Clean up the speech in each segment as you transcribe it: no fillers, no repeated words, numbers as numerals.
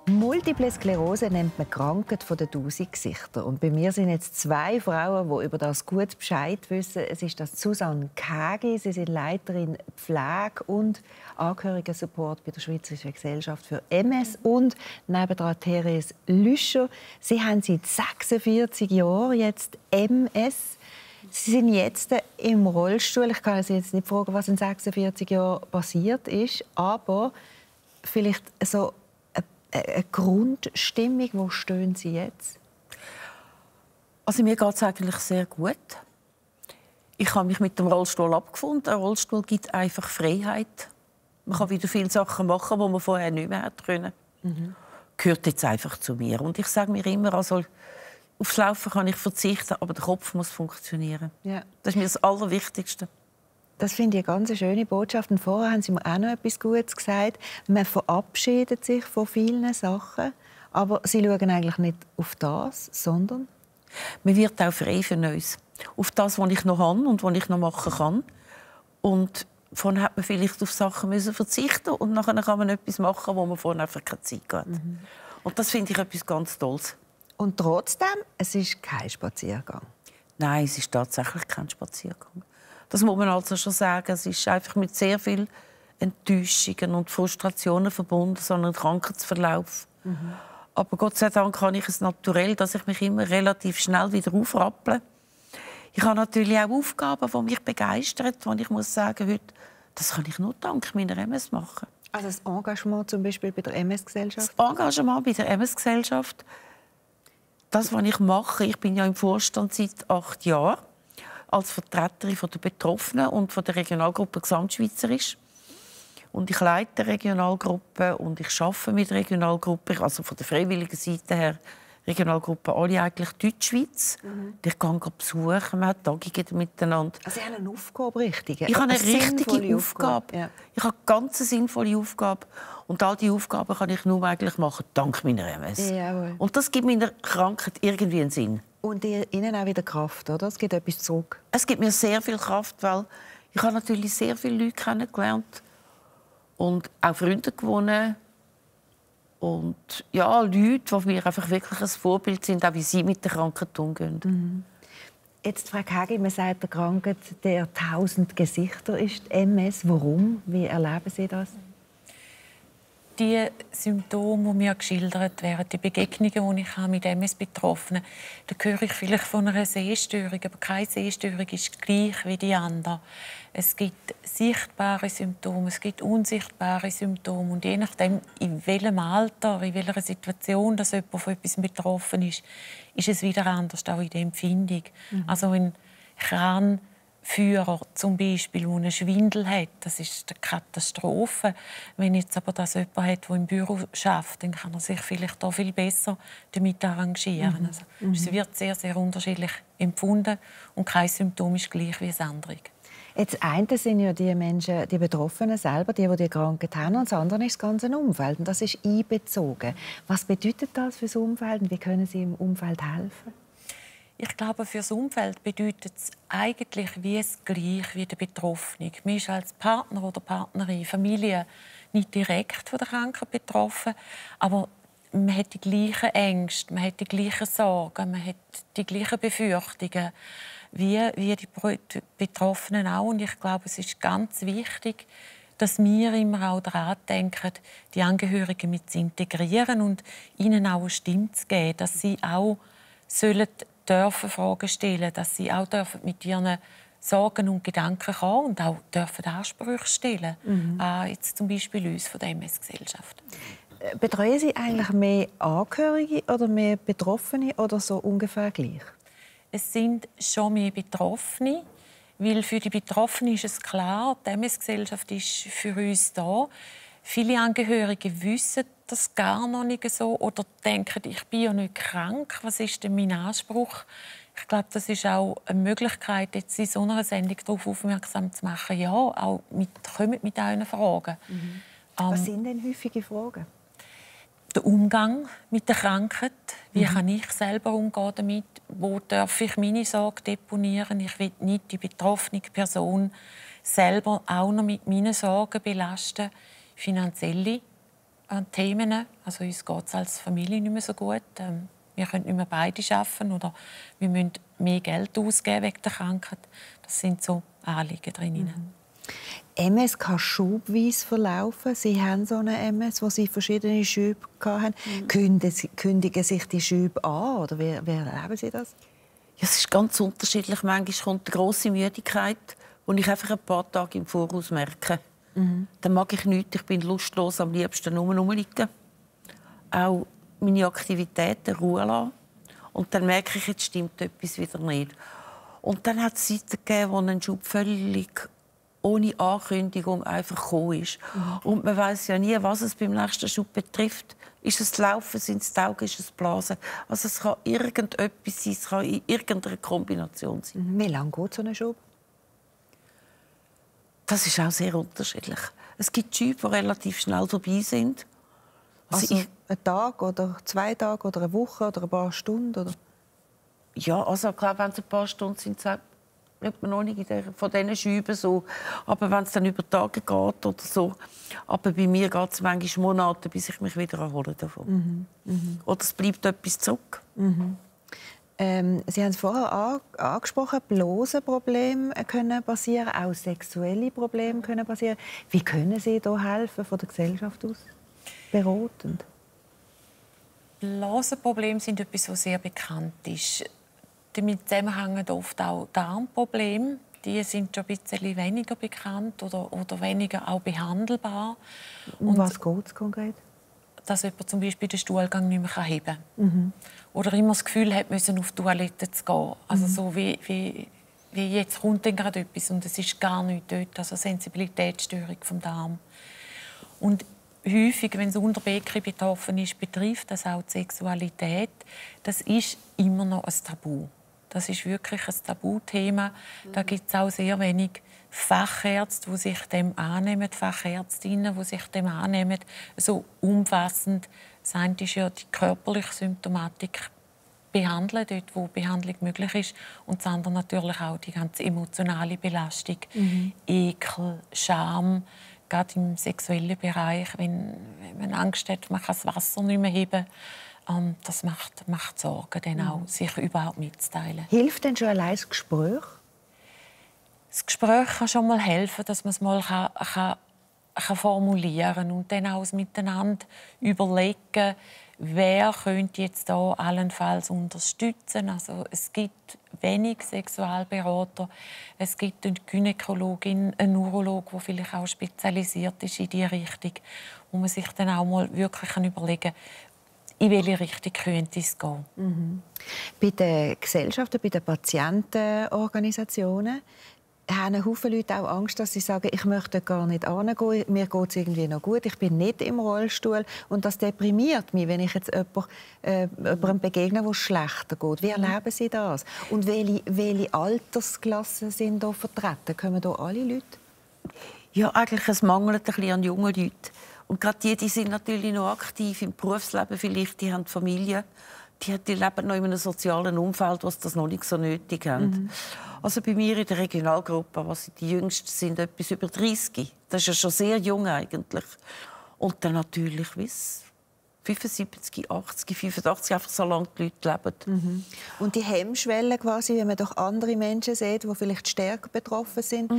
Multiple Sklerose nennt man Krankheit von den 1000 Gesichtern. Und bei mir sind jetzt zwei Frauen, die über das gut Bescheid wissen. Es ist das Susanne Kägi. Sie sind Leiterin Pflege und Angehörigen-Support bei der Schweizerischen Gesellschaft für MS. Und nebendran Therese Lüscher. Sie haben seit 46 Jahren jetzt MS. Sie sind jetzt im Rollstuhl. Ich kann Sie jetzt nicht fragen, was in 46 Jahren passiert ist. Aber vielleicht so eine Grundstimmung. Wo stehen Sie jetzt? Also mir geht es eigentlich sehr gut. Ich habe mich mit dem Rollstuhl abgefunden. Der Rollstuhl gibt einfach Freiheit. Man kann wieder viele Sachen machen, die man vorher nicht mehr können. Gehört jetzt einfach zu mir. Und ich sage mir immer, also, aufs Laufen kann ich verzichten, aber der Kopf muss funktionieren. Ja. Das ist mir das Allerwichtigste. Das finde ich eine ganz schöne Botschaft. Und vorher haben Sie mir auch noch etwas Gutes gesagt. Man verabschiedet sich von vielen Sachen, aber Sie schauen eigentlich nicht auf das, sondern? Man wird auch frei für Neues. Auf das, was ich noch habe und was ich noch machen kann. Und vorhin hat man vielleicht auf Sachen verzichten und nachher kann man etwas machen, wo man vorhin einfach keine Zeit hat. Und das finde ich etwas ganz Tolles. Und trotzdem, es ist kein Spaziergang? Nein, es ist tatsächlich kein Spaziergang. Das muss man also schon sagen. Es ist einfach mit sehr vielen Enttäuschungen und Frustrationen verbunden, so ein Krankheitsverlauf. Aber Gott sei Dank habe ich es naturell, dass ich mich immer relativ schnell wieder aufrapple. Ich habe natürlich auch Aufgaben, die mich begeistern, wo ich muss sagen, heute, das kann ich nur dank meiner MS machen. Also das Engagement zum Beispiel bei der MS-Gesellschaft? Das Engagement bei der MS-Gesellschaft, das, was ich mache, ich bin ja im Vorstand seit 8 Jahren als Vertreterin der Betroffenen und der Regionalgruppe Gesamtschweizerisch. Und ich leite die Regionalgruppe und ich arbeite mit Regionalgruppen, also von der freiwilligen Seite her, Regionalgruppen alle eigentlich Deutschschweiz. Ich gehe besuchen, wir haben Tagungen miteinander. Also Sie haben eine Aufgabe, richtig? Ich habe eine richtige Aufgabe. Ja. Ich habe eine ganz sinnvolle Aufgabe. Und all diese Aufgaben kann ich nur eigentlich machen, dank meiner MS. Jawohl. Und das gibt meiner Krankheit irgendwie einen Sinn. Und Ihnen auch wieder Kraft, oder? Es gibt etwas zurück. Es gibt mir sehr viel Kraft, weil ich habe natürlich sehr viele Leute kennengelernt und auch Freunde gewonnen. Und ja, Leute, die mir einfach wirklich ein Vorbild sind, auch wie sie mit der Krankheit umgehen. Jetzt, Frau Kägi, man sagt, der Krankheit der 1000 Gesichter ist die MS. Warum? Wie erleben Sie das? Die Symptome, die mir geschildert werden, die Begegnungen, die ich mit MS-Betroffenen habe, da höre ich vielleicht von einer Sehstörung, aber keine Sehstörung ist gleich wie die andere. Es gibt sichtbare Symptome, es gibt unsichtbare Symptome und je nachdem, in welchem Alter, in welcher Situation dass jemand von etwas betroffen ist es wieder anders, auch in der Empfindung. Also ein Kranführer zum Beispiel, der einen Schwindel hat, das ist eine Katastrophe. Wenn jetzt aber das jemand hat, der im Büro arbeitet, dann kann er sich vielleicht auch viel besser damit arrangieren. Also, es wird sehr, sehr unterschiedlich empfunden und kein Symptom ist gleich wie das andere. Jetzt eine sind ja die Menschen, die Betroffenen selber, die Krankheit haben, und das andere ist das ganze Umfeld. Und das ist einbezogen. Was bedeutet das für das Umfeld und wie können Sie im Umfeld helfen? Ich glaube, für das Umfeld bedeutet es eigentlich wie es gleich wie der Betroffene. Man ist als Partner oder Partnerin, Familie nicht direkt von der Krankheit betroffen, aber man hat die gleichen Ängste, man hat die gleichen Sorgen, man hat die gleichen Befürchtungen wie die Betroffenen auch. Und ich glaube, es ist ganz wichtig, dass wir immer auch daran denken, die Angehörigen mit zu integrieren und ihnen auch eine Stimme zu geben, dass sie auch dürfen Fragen stellen, dass sie auch dürfen mit ihren Sorgen und Gedanken kommen und auch dürfen Ansprüche stellen an jetzt zum Beispiel uns von der MS-Gesellschaft. Betreuen Sie eigentlich mehr Angehörige oder mehr Betroffene oder so ungefähr gleich? Es sind schon mehr Betroffene, weil für die Betroffenen ist es klar, die MS-Gesellschaft ist für uns da. Viele Angehörige wissen das gar noch nicht so oder denken, ich bin ja nicht krank, was ist denn mein Anspruch? Ich glaube, das ist auch eine Möglichkeit, jetzt in so einer Sendung darauf aufmerksam zu machen. Ja, auch kommt mit euren Fragen. Was sind denn häufige Fragen? Der Umgang mit der Krankheit. Wie kann ich selber umgehen damit? Wo darf ich meine Sorge deponieren? Ich will nicht die betroffene Person selber auch noch mit meinen Sorgen belasten. Finanzielle Themen. Also uns geht es als Familie nicht mehr so gut. Wir können nicht mehr beide arbeiten oder wir müssen mehr Geld ausgeben wegen der Krankheit. Das sind so Anliegen drin. MS kann schubweise verlaufen. Sie haben so eine MS, wo Sie verschiedene Schübe hatten. Kündigen sich die Schübe an? Oder wie erleben Sie das? Ja, es ist ganz unterschiedlich. Manchmal kommt eine grosse Müdigkeit, die ich einfach ein paar Tage im Voraus merke. Dann mag ich nichts. Ich bin lustlos, am liebsten nur rumliegen. Auch meine Aktivitäten Ruhe lassen. Und dann merke ich, jetzt stimmt etwas wieder nicht. Und dann hat es Zeiten gegeben, wo ein Schub völlig ohne Ankündigung einfach gekommen ist. Und man weiß ja nie, was es beim nächsten Schub betrifft. Ist es Laufen, sind es die Augen, ist es Blasen? Also es kann irgendetwas sein, es kann in irgendeiner Kombination sein. Wie lange geht so ein Schub? Das ist auch sehr unterschiedlich. Es gibt Schübe, die relativ schnell vorbei sind. Also ein Tag oder 2 Tage oder eine Woche oder ein paar Stunden? Oder? Ja, also klar, wenn es ein paar Stunden sind, sagt man noch nicht von diesen Schüben so. Aber wenn es dann über Tage geht oder so. Aber bei mir geht es manchmal Monate, bis ich mich wieder erhole davon. Oder es bleibt etwas zurück. Sie haben es vorher angesprochen, Blasenprobleme können passieren, auch sexuelle Probleme können passieren. Wie können Sie da helfen von der Gesellschaft aus? Beratend? Blasenprobleme sind etwas, was sehr bekannt ist. Damit zusammenhängen oft auch Darmprobleme. Die sind schon ein bisschen weniger bekannt oder weniger auch behandelbar. Um was geht es konkret? Dass jemand zum Beispiel den Stuhlgang nicht mehr heben kann. Oder immer das Gefühl hat, müssen auf die Toilette zu gehen. Also so wie jetzt kommt dann gerade etwas und es ist gar nicht dort. Also Sensibilitätsstörung vom Darm. Und häufig, wenn das Unterbecken betroffen ist, betrifft das auch die Sexualität. Das ist immer noch ein Tabu. Das ist wirklich ein Tabuthema. Da gibt es auch sehr wenig Fachärzte, die sich dem annehmen, Fachärztinnen, die sich dem annehmen. So umfassend. Das eine ist ja die körperliche Symptomatik behandeln, dort wo Behandlung möglich ist. Und das andere natürlich auch die ganze emotionale Belastung, Ekel, Scham. Gerade im sexuellen Bereich, wenn man Angst hat, man kann das Wasser nicht mehr heben. Das macht Sorgen, dann auch, sich überhaupt mitzuteilen. Hilft denn schon allein das Gespräch? Das Gespräch kann schon mal helfen, dass man es mal kann formulieren und dann auch miteinander überlegen, wer könnte jetzt da allenfalls unterstützen. Also es gibt wenig Sexualberater, es gibt eine Gynäkologin, einen Urolog, der vielleicht auch spezialisiert ist in diese Richtung, wo man sich dann auch mal wirklich überlegen kann, in welche Richtung könnte es gehen. Bei den Gesellschaften, bei den Patientenorganisationen haben Haufen Leute auch Angst, dass sie sagen, ich möchte gar nicht hingehen, mir geht es irgendwie noch gut, ich bin nicht im Rollstuhl. Und das deprimiert mich, wenn ich jetzt jemandem begegne, wo es schlechter geht. Wie erleben Sie das? Und welche Altersklassen sind da vertreten? Kommen da alle Leute? Ja, eigentlich es mangelt ein bisschen an jungen Leuten. Und gerade die sind natürlich noch aktiv im Berufsleben, vielleicht, die haben Familie. Die leben noch in einem sozialen Umfeld, was das noch nicht so nötig haben. Also bei mir in der Regionalgruppe, was die Jüngsten sind, etwas über 30. Das ist ja schon sehr jung eigentlich. Und dann natürlich, bis 75, 80, 85, einfach so lange die Leute leben. Und die Hemmschwelle quasi, wenn man doch andere Menschen sieht, die vielleicht stärker betroffen sind,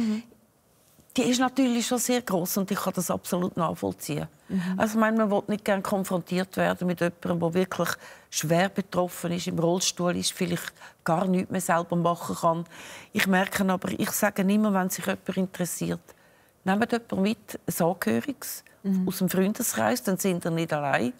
die ist natürlich schon sehr groß und ich kann das absolut nachvollziehen. Also, ich meine, man will nicht gerne konfrontiert werden mit jemandem, der wirklich schwer betroffen ist, im Rollstuhl ist, vielleicht gar nichts mehr selber machen kann. Ich merke aber, ich sage immer, wenn sich jemand interessiert, nehmt jemanden mit, ein Angehöriges aus dem Freundeskreis, dann sind ihr nicht allein.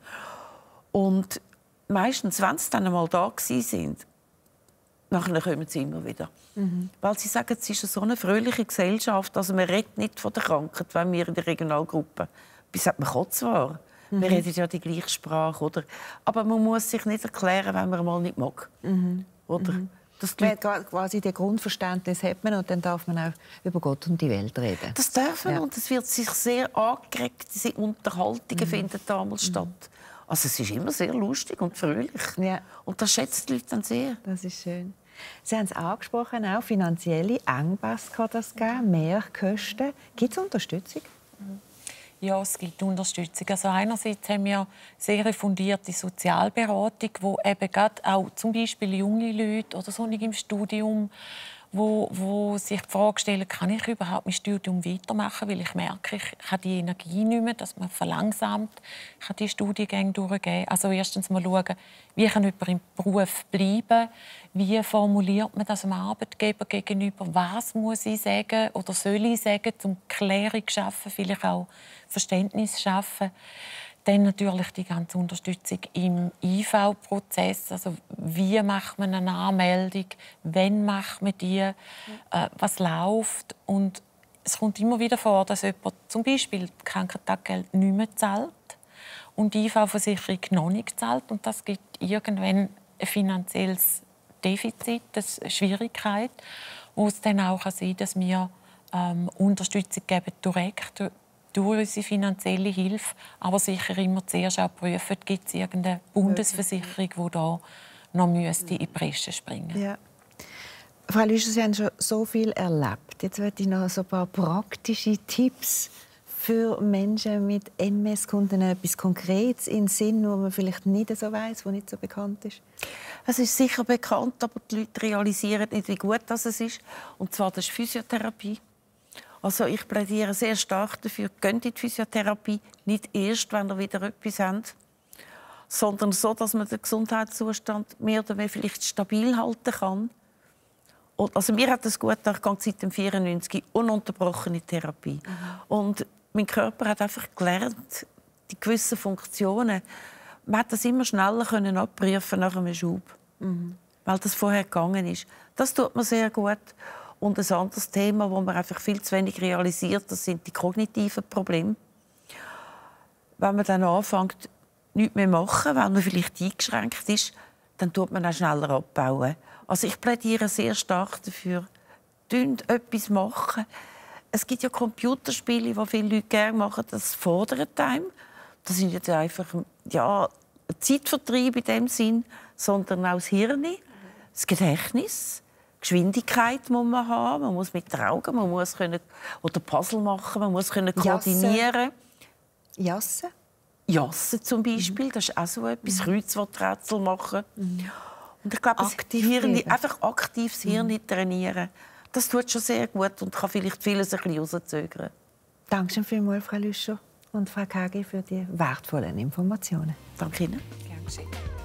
Und meistens, wenn sie dann einmal da sind, nachher kommen sie immer wieder. Weil sie sagen, es ist so eine fröhliche Gesellschaft. Also man redet nicht von der Krankheit, wenn wir in der Regionalgruppe. Bis sagt man kann zwar. Wir reden ja die gleiche Sprache. Oder? Aber man muss sich nicht erklären, wenn man mal nicht mag. Oder? Das quasi das Grundverständnis hat man und dann darf man auch über Gott und die Welt reden. Das darf man und es wird sich sehr angeregt. Diese Unterhaltungen finden damals statt. Also es ist immer sehr lustig und fröhlich. Ja. Und das schätzen die Leute dann sehr. Das ist schön. Sie haben es angesprochen, auch finanzielle Engpässe kann das geben, Mehrkosten. Gibt es Unterstützung? Ja, es gibt Unterstützung. Also einerseits haben wir sehr eine fundierte Sozialberatung, wo eben gerade auch zum Beispiel junge Leute oder so nicht im Studium, wo sich die Frage stellen, kann ich überhaupt mein Studium weitermachen, weil ich merke, ich habe die Energie nicht mehr, dass man verlangsamt, ich kann die Studiengänge durchgehen. Also erstens mal schauen, wie kann jemand im Beruf bleiben, wie formuliert man das dem Arbeitgeber gegenüber, was muss ich sagen oder soll ich sagen, um Klärung zu schaffen, vielleicht auch Verständnis zu schaffen. Dann natürlich die ganze Unterstützung im IV-Prozess. Also wie macht man eine Anmeldung? Wann macht man die? Was läuft? Und es kommt immer wieder vor, dass jemand zum Beispiel Krankentaggeld nicht mehr zahlt und die IV-Versicherung noch nicht zahlt. Und das gibt irgendwann ein finanzielles Defizit, eine Schwierigkeit, wo es dann auch sein kann, dass wir Unterstützung geben direkt durch unsere finanzielle Hilfe, aber sicher immer zuerst auch prüfen, gibt es irgendeine Bundesversicherung, die da noch in die Bresche springen müsste. Ja. Frau Lüscher, Sie haben schon so viel erlebt. Jetzt möchte ich noch so ein paar praktische Tipps für Menschen mit MS. Kommt Ihnen etwas Konkretes in den Sinn, wo man vielleicht nicht so weiss, wo nicht so bekannt ist? Es ist sicher bekannt, aber die Leute realisieren nicht, wie gut das ist. Und zwar das ist Physiotherapie. Also ich plädiere sehr stark dafür, geht in die Physiotherapie nicht erst, wenn ihr wieder etwas habt, sondern so, dass man den Gesundheitszustand mehr oder weniger vielleicht stabil halten kann. Und also mir hat es gut getan, ich gehe seit dem 94 ununterbrochene Therapie. Und mein Körper hat einfach gelernt, die gewissen Funktionen, man hat das immer schneller können abprüfen nach einem Schub, weil das vorher gegangen ist. Das tut mir sehr gut. Und ein anderes Thema, das man einfach viel zu wenig realisiert, das sind die kognitiven Probleme. Wenn man dann anfängt, nichts mehr zu machen, weil man vielleicht eingeschränkt ist, dann tut man auch schneller abbauen. Also ich plädiere sehr stark dafür, etwas machen. Es gibt ja Computerspiele, die viele Leute gerne machen, das fordert einem. Das sind jetzt einfach ein Zeitvertreib in dem Sinn, sondern auch das Hirn, das Gedächtnis. Geschwindigkeit muss man haben, man muss mit den Augen, man muss können oder Puzzle machen, man muss können koordinieren. Jassen? Jassen zum Beispiel, das ist auch so etwas. Kreuzworträtsel machen. Und ich glaube, einfach aktiv das Hirn trainieren, das tut schon sehr gut und kann vielleicht vieles ein bisschen rauszögern. Danke vielmals, Frau Lüscher und Frau Kagi, für die wertvollen Informationen. Danke Ihnen. Gern geschehen.